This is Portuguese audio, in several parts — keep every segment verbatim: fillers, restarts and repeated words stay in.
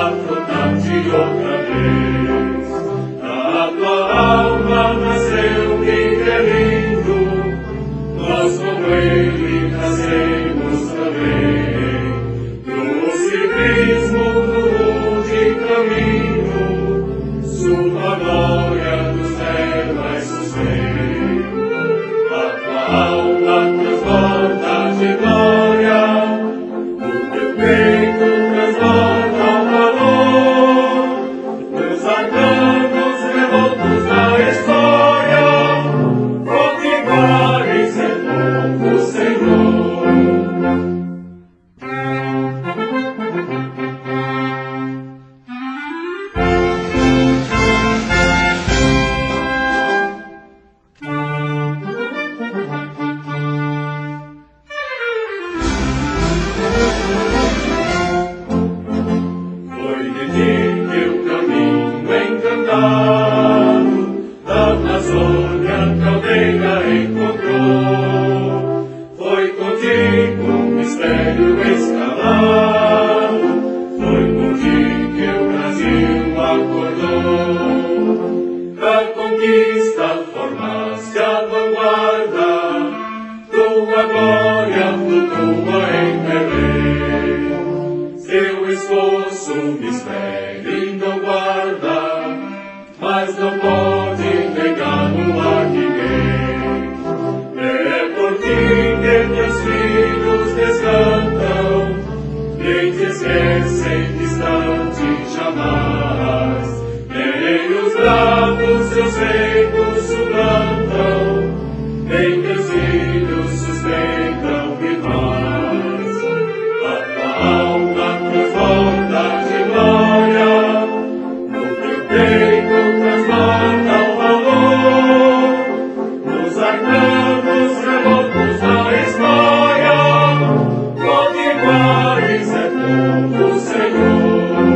afrontar-te outra vez. Da tua alma nasceu quem é lindo, nós como ele nascemos também. No ciclismo do de caminho, sua glória nos leva e sustém. A tua alma transborda de glória, o teu peito transborda o valor, nos arcanos revoltos da história, potiguares é povo, Senhor. Foi de ti que o caminho encantado da Amazônia que a aldeia encontrou. Foi contigo o mistério escalado, foi por ti que o Brasil acordou. Da conquista formaste a vanguarda, tua glória flutua em Belém. Seu esforço, mistério não guarda, mas não pode negá-lo a ninguém. É por ti que teus filhos descantam, nem te esquecem distante jamais. Nem os bravos seus reinos suplantam, nem teus filhos sustentam e mais. A tua alma transborda de glória, no teu peito transborda o valor, nos arcanos revoltos da história, potiguares é povo, Senhor.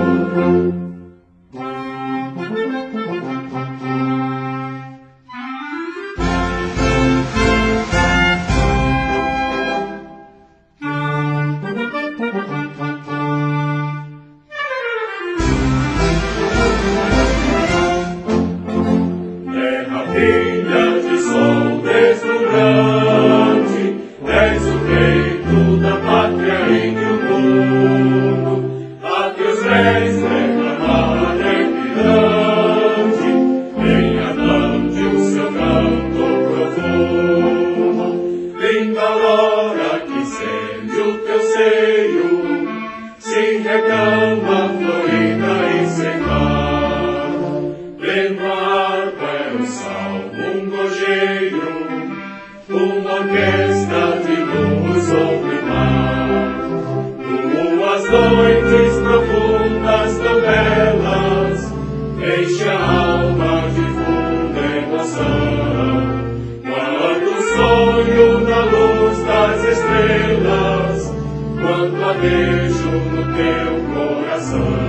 Terra filha de sol deslumbrante, és o peito da pátria entre o mundo. A teus pés reclamar é grande, em Atlante o seu canto profundo. Linda aurora que incende o teu seio, se reclama florida e sem mar. Pleno harpa é um salmo, um gorjeiro, uma orquestra de luz sobre o mar. Tuas noites profundas tão belas, enche a alma de funda emoção. Quanto sonho na luz das estrelas, quanto adejo no teu coração.